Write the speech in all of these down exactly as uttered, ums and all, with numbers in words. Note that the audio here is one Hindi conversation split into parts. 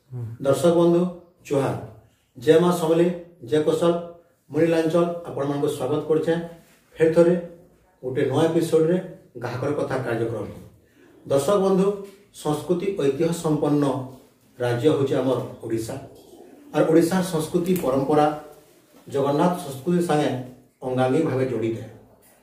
दर्शक बंधु जुहार जय माँ समले जय कौशल मुनीलांचल आपण मान स्वागत करछे फेर थरे गोटे नया एपिसोड रे ग्राहकर कथा कार्यक्रम। दर्शक बंधु संस्कृति ऐतिह्य संपन्न राज्य होचे हमर ओडिशा और ओडिशा संस्कृति परंपरा जगन्नाथ संस्कृति संगे अंगांगी भाव जड़ित है।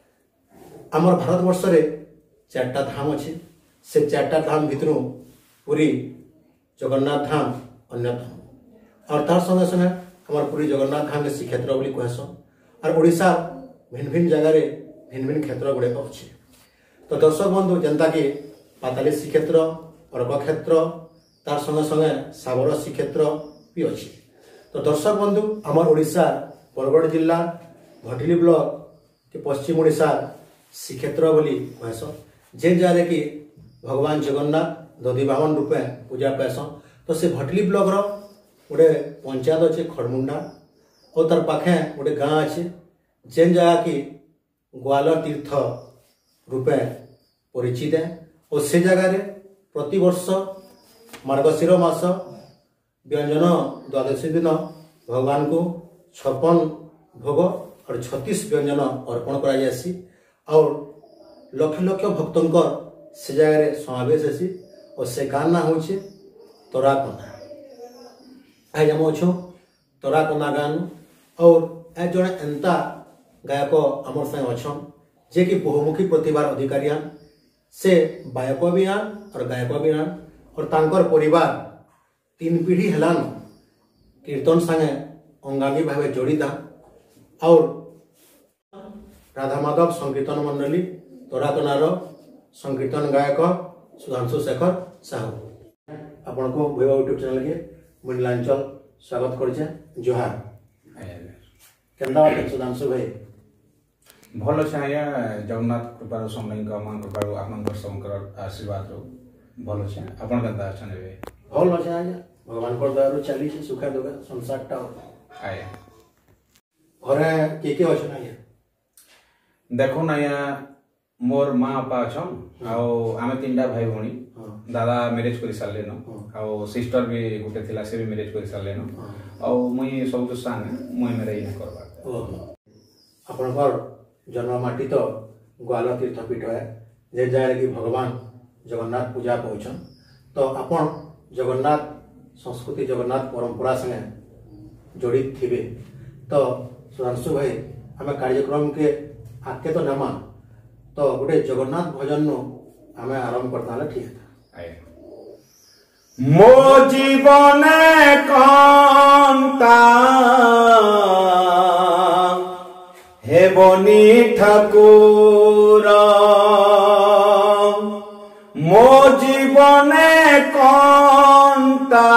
आमर भारत वर्ष रे चारटा धाम अच्छे से चारटा धाम भितर पुरी जगन्नाथ धाम अन्यतम और तार संगे संगे हमार पूरी जगन्नाथ धाम के श्रीक्षेत्र बोली कहसन और ओडिशा भिन्न भिन्न जगह रे भिन्न भिन्न क्षेत्र गुड़े अच्छे। तो दर्शक बंधु जनता के पाताली श्रीक्षेत्र अर्घ क्षेत्र तार संगे संगे साबर श्रीक्षेत्र भी अच्छे। तो दर्शक बंधु आमर ओडिशा बरगढ़ जिला भटिली ब्लॉक के पश्चिम ओडिशा श्रीक्षेत्र बोली कहसन जे जगह कि भगवान जगन्नाथ दधी बामन रूपे पूजा पाएसन। तो से भटली ब्लॉक रो गोटे पंचायत अच्छे खड़मुंडा और तार पाखे गोटे गाँ अच्छे जेन जगह कि ग्वाल तीर्थ रूपे परिचित है और से जगह रे प्रति वर्ष मार्गशीर मास व्यंजन द्वादशी दिन भगवान को छप्पन भोग और छत्तीस व्यंजन अर्पण करा जासी और लक्ष लक्ष भक्तों से जगह रे समावेश हेसी और से गान ना होचे तोराकोना। आज हम अच्छु तोराकोना गान और ए जड़े एंता गायक आमर संगे अच्छन जे कि बहुमुखी प्रतिभार अधिकारी आन से गायक भी आन और गायक भी आन और तांकर परिवार तीन पीढ़ी हेलान कीर्तन संगे अंगांगी भाव जड़िता और राधा माधव संकीर्तन मंडली तोराकोनार संकीर्तन गायक सुधांशु शेखर साहू आपण को भैया यूट्यूब चैनल के मुनीलांचल स्वागत करछे जोहार। केंदा सुधांशु भाई भल अच्छे आज्ञा जगन्नाथ कृपार समलिंग मान कृपार आपन दर्शक आशीर्वाद भल अच्छे आपन केंदा अछन बे भल अच्छे आज्ञा भगवान को दयारु चली छे सुखा दोगा संसार टा आया घरे के के अछन आज्ञा देखो ना या मोर माँ बापा अच्छन आमे तीनटा भाई भौणी दादा मैरेज कर सारे न सिस्टर भी गोटे थिला से भी मैरेज कर सारे न मुई सब तो सांग मुई मेरे इन करबा आपनकर जन्ममाटी तो ग्वाल तीर्थपीठ है जे जगह कि भगवान जगन्नाथ पूजा पहुँचन। तो आपण जगन्नाथ संस्कृति जगन्नाथ परंपरा संगे जड़ित थिबे। तो सुधांशु भाई आम कार्यक्रम के आगे तो नमा तो गोटे जगन्नाथ भजन नु आम आरंभ करता ठीक है। मो जीवन कांता हे बनी ठाकुर मो जीवन कांता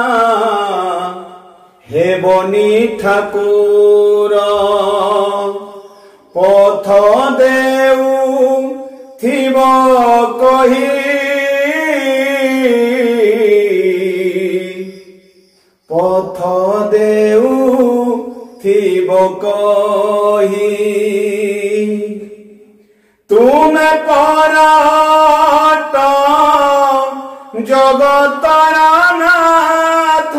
हे बनी ठाकुर पथ देउ थिब कही पथ देउ थिब कही तुमे परात जगतर नाथ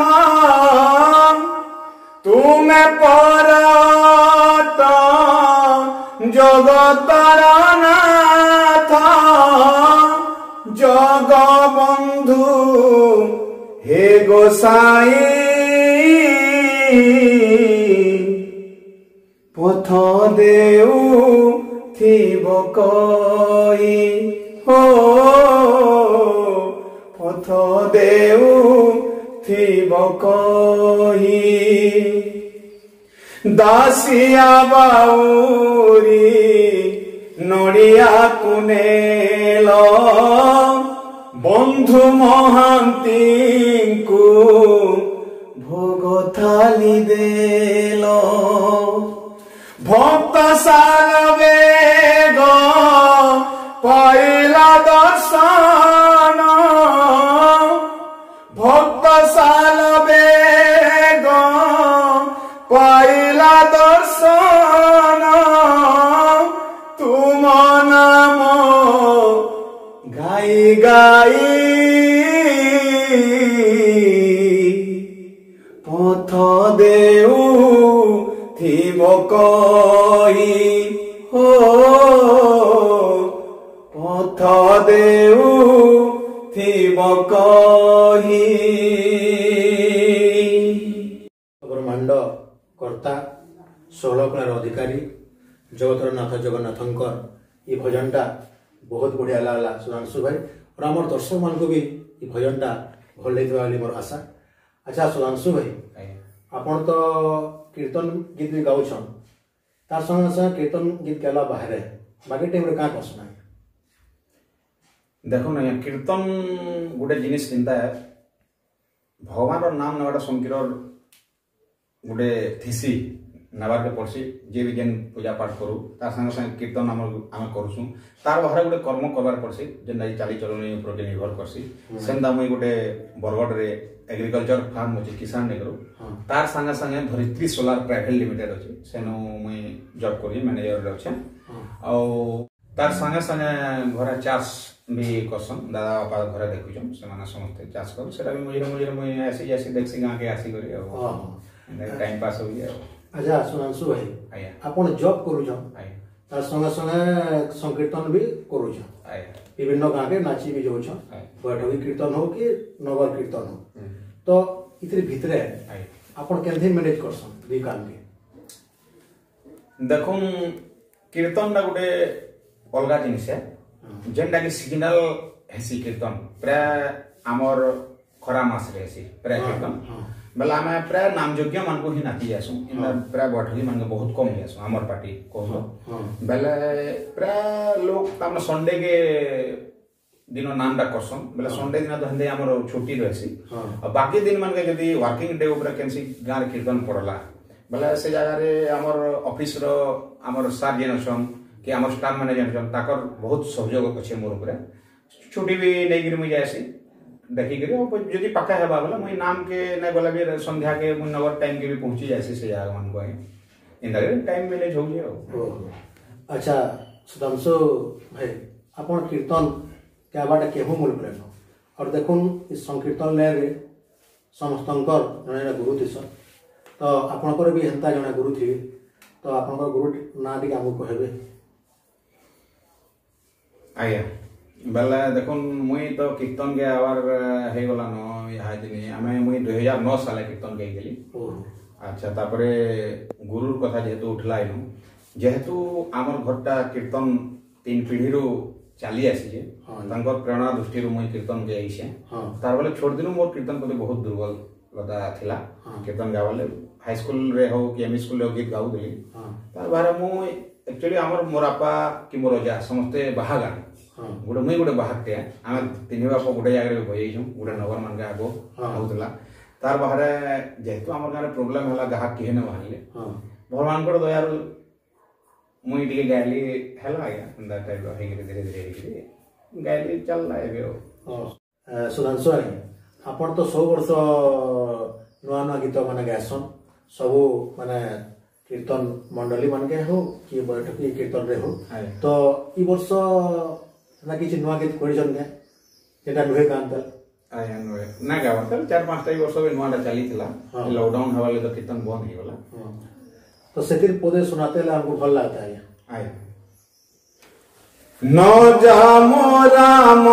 तुमे परात जगतर नाथ जगबंधु हे गोसाई पथ देउ थिब कई हो पथ देउ थिब कई दासिया बाउरी नड़िया कुनेल बंधु महांती को भोग थाली देल भक्त साल बेग पाइला दर्शन भक्त साल बेग पाइला दर्शन तुम नाम गाई गाई পথ দেউ থিব কহি হো পথ দেউ থিব কহি। ব্রহ্মাণ্ড কর্তা ষোলকଳାର ଅଧିକାରୀ ଜଗତର ନାଥ ଜଗନ୍ନାଥଙ୍କର ଏ ଭଜନଟା ବହୁତ ବଢ଼ିଆ ଲାଗଲା ସୁଧାଂଶୁ ଭାଇ। और आम दर्शक मान भी ये भजनटा भल लगे मोर आशा। अच्छा सुधांशु भाई आपन तो कीर्तन गीत भी गाउछन तार संगे संगे कीर्तन गीत गाला बाहर बाकी टाइम रे का कसना देखो ना कीर्तन गोटे जिनिस चिंता है भगवान नाम नेवाटा संकीर गोटे थीसी नबार के पड़सी जे भी जेन पूजा पाठ करू तार संगे संगे कीर्तन आम आम करूँ तार बाहर गोटे कर्म करवार पड़सी जेनटा चाली चलनी उपर निर्भर करसी सेमता मुई गोटे बरगढ़ रे एग्रीकल्चर फार्म अच्छे किसान ने करू तार संगे संगे धरित्री सोलार प्राइवेट लिमिटेड अच्छे सेनु मुई जॉब करी मैनेजर अच्छे आ तार संगे संगे घरे चाष भी करसन दादा बापा घरे देखुछन से माने समस्त चाष कर सेटा भी मझे मझे मुई आसी जासी देखसी गां के आसी करी आ टाइम पास हो गया। अच्छा सुधांशु भाई आपन जॉब करूछन तार संगे संगे संकीर्तन भी करूछन विभिन्न गाँव के नाची भी जाऊछन बैठकी कीर्तन हो कि नगर कीर्तन हो तो इतने भितरे आपन केंथे मैनेज करसन दुई काम के देखो कीर्तन टा गोटे अलगा जिनिस है जेनटा कि सिग्नल हेसी कीर्तन प्राय आमर खरा मास रे हेसी प्राय कीर्तन बेला आम प्राय नामयोग्य मान को ही नाची जासु प्राय बैठकी मान बहुत कम जासु आमर पार्टी कहलो बेले प्राय लोग तमने संडे के दिन नामटा करसन बेले संडे दिन तो हंदे आमर छुट्टी रहसी और बाकी दिन मान के जदी वर्किंग डे ऊपर केनसी गार कीर्तन पड़ला बेले से जगह रे आमर ऑफिस रो आमर सार जेनसन कि आमर स्टाफ माने जेनसन ताकर बहुत सहयोग अछि मोर ऊपर छुट्टी भी नै गिर मुई जायसी देखी करी जदि पक्का है बोला मुई नाम के नै बोला भी संध्या के मुई नगर टाइम के भी पहुंची जायसी से जगह मान को इंदा टाइम मैनेज हो गया। अच्छा सुधांशु भाई अपन कीर्तन क्या बाटा केहू मूल प्रेम और देखुन इस संकीर्तन रे समस्तंकर जने गुरु थिस तो आपनकर भी हेंता जने गुरु थी तो आपनकर गुरु ना दी हमको कहबे आया बेले देखुन मुई तो कीर्तन के आवार हे गला न यहाँ दिन आमे मुई दो हज़ार नौ साल कीर्तन के गेली अच्छा तापरे गुरुर कथा जेहेतु उठला इनु जेहेतु आमर घरटा कीर्तन तीन पीढ़ी रो चली आसी तांकर प्रेरणा दृष्टि मुई कीर्तन के आइसे तार बेले छोड़ दिनु मोर कीर्तन प्रति बहुत दुर्बल लता थिला कीर्तन गावाले हाई स्कूल रे हो कि एम स्कूल रे गीत गाउ दिली तार बारे मुई एक्चुअली आमर मोर आपा कि मोर जा समस्ते बाहागा गोटे मुई गोटे बाहागटे आमे तीन बाप गोटे जगह रे बजाइछु गोटे नगर मान के आगो होतला तार बाहरे जेहेतु आमर गारे प्रॉब्लम हला गाहक किहे न बाहरले भगवान को दयार मुई टिके गाली हेला आया अंदा टाइप हे धीरे धीरे धीरे गाली चल रहा है हां सुधांशु भाई आपण तो सौ वर्ष नुआ नुआ गीत माने गायसन सब माने कीर्तन मंडली मान के हो कि बैठकी कीर्तन रे हो तो ई वर्ष ना किछ नुआ गीत करिसन के जेटा नुहे कांत आया नुहे ना गावत चार पांच टाई वर्ष नुआ चली थिला लॉकडाउन हवाले तो कीर्तन बंद ही गला तो सेतिर पदे सुनाते ला हमको भल लगता है आया न जा राम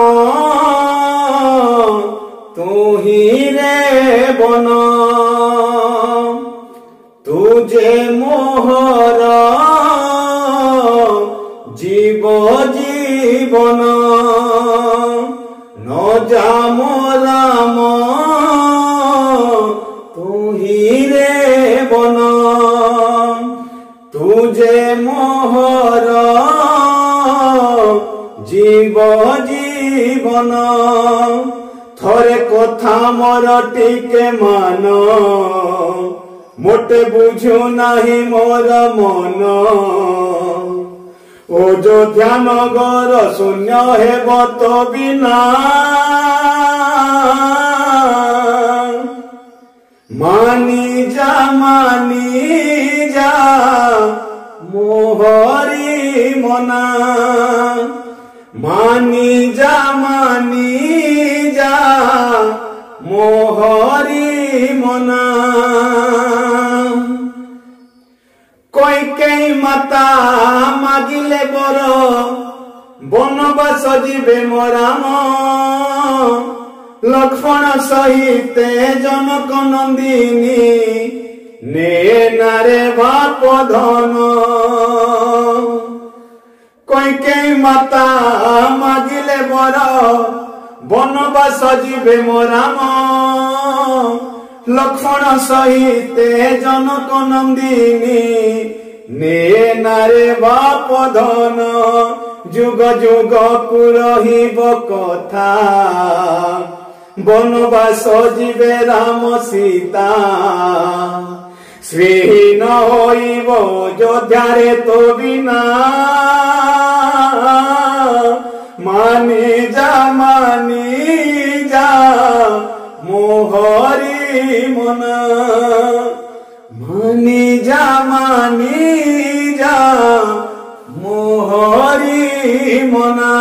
तू ही रे बन तुझे मोहर जीव जीवन न जा राम तू ही रे बन तुझे मोहर जीव जीवन थरे कथा मोर टिके मान मोटे बुझु नाही मोर मन ओ जो ध्यान गर शून्य हेब तो बिना मानी जा मानी जा मोहरी मना मानी जा मानी जा मोहरी मना कैकेयी माता मागिले बर बनवास जीवे मो राम लक्ष्मण सहित जनक नंदिनी ने नारे बाप धन कैकेयी माता मागिले बर बनवास जीवे मो राम लक्ष्मण सहित जनक नंदिनी ने नारे बाप धन जुग जुग पुरहिब कथा बनवास जीवे राम सीता श्रीहीन होइब अयोध्यारे तो बिना मानी जा मानी जा मोहरी मना मानी जा मानी जा मोहरी मना।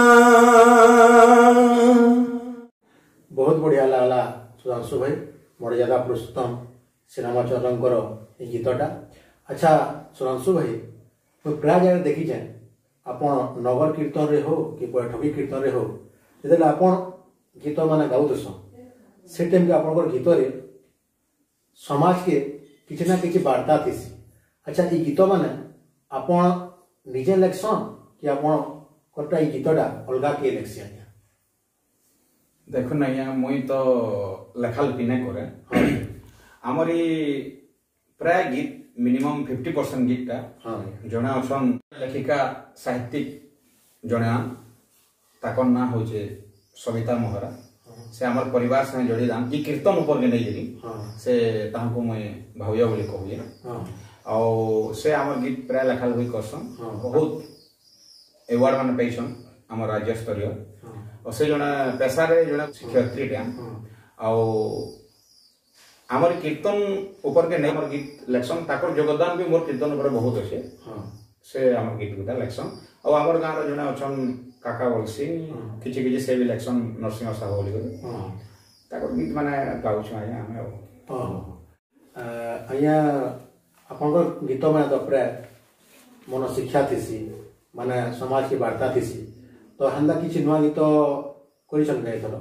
बहुत बढ़िया लगला सुधांशु भाई मर्यादा पुरुषोत्तम श्रीरामचंद्रंकर ये गीतटा। अच्छा सुधांशु भाई मुझे प्राय जगह देखी जाए आपण नगर कीर्तन रे हो कि बैठकी कीर्तन रे हो जब आपण गीत मान गाउस से टाइम के आपन गीत रे समाज के किसी ना किसी वार्ता थी। अच्छा ये गीत माने आपण निजे लेखसन कि आपण कोटा ये गीतटा अलगा के लेखसी आज्ञा देखो ना या मुई तो लेखा लिखी नहीं करे आमरी प्राय गीत मिनिमम फिफ्टी परसेंट गीत टा जने अछन लेखिका साहित्यिक जने ताकर ना होचे सविता मोहरा से आमर परिवार से जोड़ी दान ये कीर्तन ऊपर के नहीं जरी से तांको मैं भावया बोली कहूए और से आमर गीत प्राय लेखा लिखी करसन बहुत अवार्ड मान पैसन आमर राज्य स्तरीय और से जने पेशा रे जने शिक्षयित्री टा और आमर कीर्तन ऊपर के नहीं आमर गीत लेक्शन ताकर योगदान भी मोर कीर्तन ऊपर बहुत अच्छे से आमर गीत गुटा लेक्शन और आमर गाँव रे जने अछन काका बोलसी किछि किछि से भी लेक्शन नरसिंह साहू बोली करे ताकर गीत माने गाउछ आया हमें हां आया आपन गीत माने तो प्राय मन शिक्षा थिसी माने समाज की वार्ता थिसी तो हंदा किछि नवा गीत करिसन गए थलो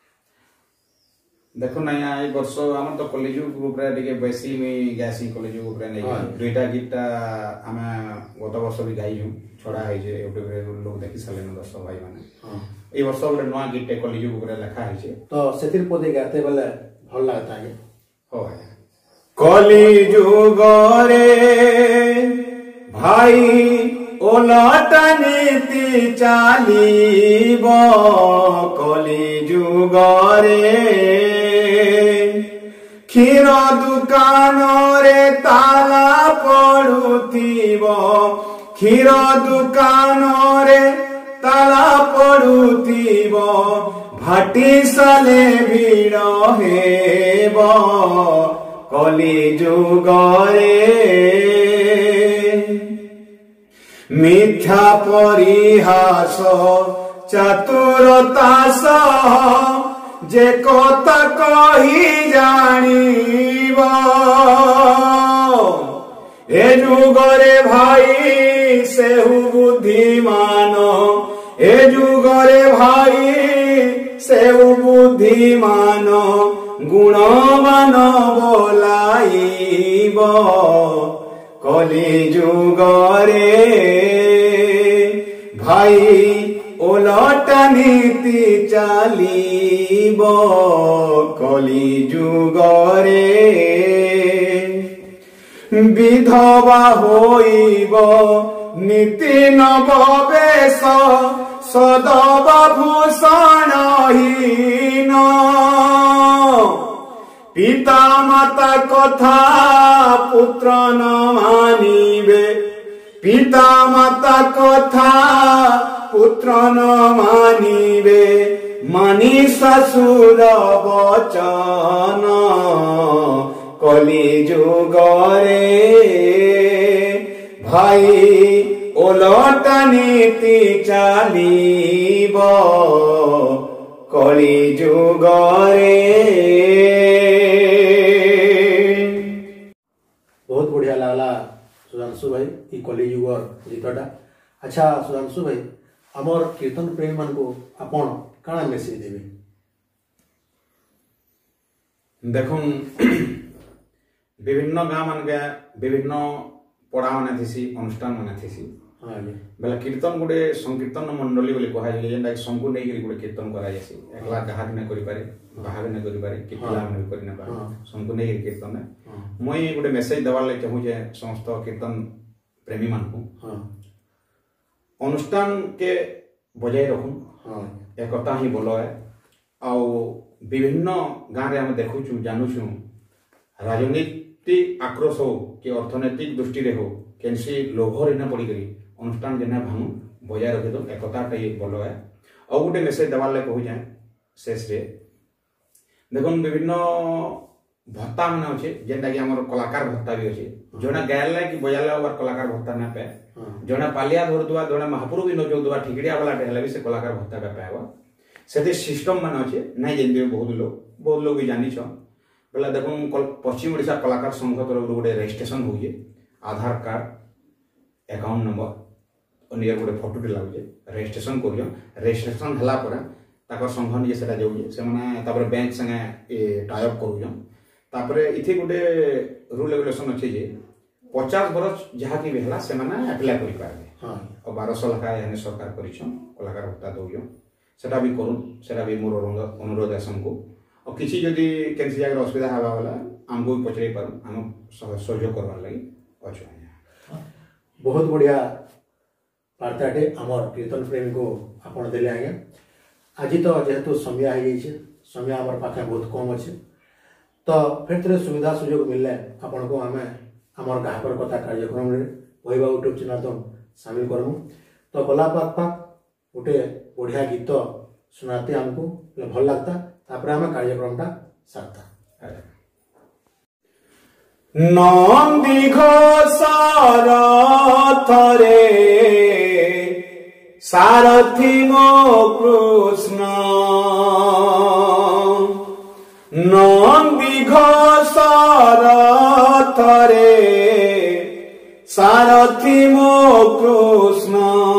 देखो ना यहाँ एक वर्ष आम तो कॉलेज ग्रुप रे टिके बेसी में गैसी कॉलेज ग्रुप रे नहीं दुईटा गीतटा आम गत वर्ष भी गाइजु छड़ा है जे यूट्यूब लोग देखि साले न दर्शक भाई माने ए वर्ष गोटे नवा गीत कॉलेज ग्रुप रे लिखा है जे तो सेतिर पदे गाते बेले भल लागता है हो कॉलेज गरे भाई ओलटा नीति चालीब कॉलेज गरे क्षीर दुकान रे ताला पड़ुथिब क्षीर दुकान रे ताला पड़ुथिब भाटी साले भीड़ हेब कलिजुगरे मिथ्या परिहास चतुरता सह जे कथा कही जानिब ए जुगरे भाई सेहु बुद्धिमान ए जुगरे भाई सेहु बुद्धिमान गुणवान बोलाइब कलिजुगरे भाई ओलटा नीति चालीब कलिजुगरे विधवा होइब नीति नववेश सदवा भूषणहीन पिता माता कथा पुत्र न मानिबे पिता माता कथा पुत्र न मानिबे मानी ससुर वचन कलिजुगरे भाई ओलटा नीति चालीब कलिजुगरे। सुधांशु भाई ई कलिजुगर गीतटा। अच्छा सुधांशु भाई आमर कीर्तन प्रेमी मान को आपण काଣା मेसेज देबे? देखुन विभिन्न गाँव मान के विभिन्न पढ़ा माने थीसी अनुष्ठान माने थीसी बेला कीर्तन गोटे संकीर्तन मंडली बोली कहा जाए जेनटा संकु नै करी गोटे कीर्तन करा जायसी एकला गाहक नै करि पारे बाहर नै करि पारे कि पिला नै करि नै पारे संकु नै कीर्तन मई गोटे मेसेज देवार लागि चाहू जे समस्त कीर्तन प्रेमी मान को अनुष्ठान के बजाय रखूं एकता ही बोलो है आउ विभिन्न गाँव में देखु जानू राजनीति आक्रोश हो कि अर्थनैतिक दृष्टि हो कैसी लोभर न पड़ी अनुष्ठान जेना भांगू बजाय रखी दो एकता बोलो है। और गोटे मेसेज देवार लगे कहू जाए शेष रे देखो विभिन्न भत्ता मैंने अच्छे जेनटा कि आमर कलाकार भत्ता भी अच्छे जोना गायला कि बजाला कलाकार भत्ता ना पाए जड़े पालिया धरदुआ जड़े महापुर भी नचौदुआ ठिकड़िया वाला हेल्ले भी से कलाकार भत्ता पाइब से सिस्टम मान अच्छे ना जमी बहुत लोग बहुत लोग भी जानी बोला देख पश्चिम ओडिशा कलाकार संघ तरफ गोटे रजिस्ट्रेशन हो आधार कार्ड अकाउंट नंबर नियर गोटे फोटोटे लगे रजिस्ट्रेशन कर रजिस्ट्रेशन है संघ निजे से जाऊे बैंक संगे टाइप कर इथे गोटे रूल रेगुलेशन अच्छे जे पचास बरस जहाँ की भी है से आप्लाय कर और बारश लखा सरकार कलाकार भत्ता दौन सेटा भी करूँ सेटा भी मोर अनुरोध है सबको और किसी जदि कैसी जगह असुविधा हवा वाला आमको भी पचरे पार आम सहयोग करवार लगी अच्छे। बहुत बढ़िया वार्ताटे आमर कीर्तन प्रेमी को आपण देले आज्ञा। आज तो जेहेतु समय हो जाइए समय आमर पाखे बहुत कम अच्छे तो फिर थे सुविधा सुजोग मिलने आपण को आम आमर गाहकर कथा कार्यक्रम रे वहीबा यूट्यूब चैनल तो सामिल करमु तो गला पाक पाक गोटे बढ़िया गीत सुनाते हमको भल लगता तापर आम कार्यक्रमटा सारता। नंदी घोषार थरे सारथी मो कृष्ण नंदी घोषार थरे सारथी मो कृष्ण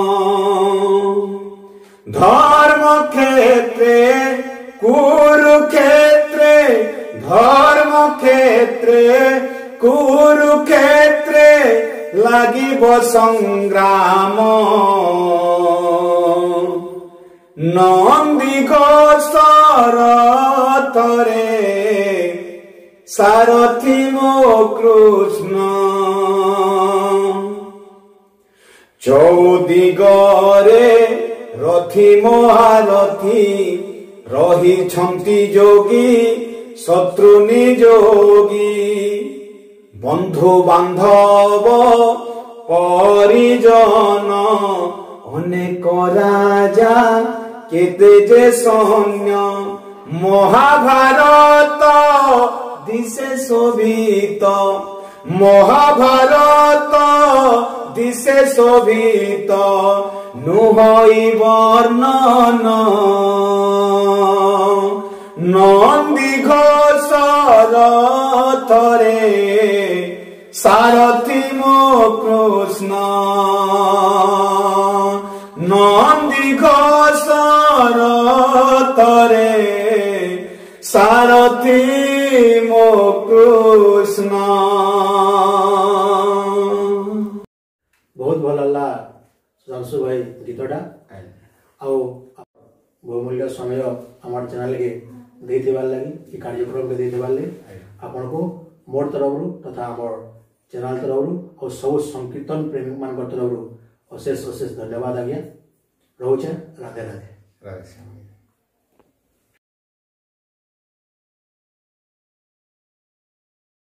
धर्म क्षेत्रे कुरुक्षेत्रे धर्म क्षेत्रे कुरुक्षेत्रे লাগিব संग्राम नंदी घोषार थरे सारथी मो कृष्ण चौदिगरे रथी महारथी रही छंती जोगी शत्रु निजोगी बंधु बांधव परिजन अनेक राजा केते जे सैन्य महाभारत दिशे शोभित महाभारत दिशे शोभित नुहई वर्णन नंदी घोषार थरे सारथी मो कृष्ण नंदी घोषार थरे सारथी मो कृष्ण। बहुत भल लगा सुधांशु भाई गीतटा आउ बहुमूल्य समय आम चैनल के देथिबार लगी ये कार्यक्रम के देथिबार लगी आपन को मोर तरफ तथा आम चैनल तरफ और सब संकीर्तन प्रेमी मान तरफ अशेष अशेष धन्यवाद आज्ञा रोचे। राधे राधे। राधे।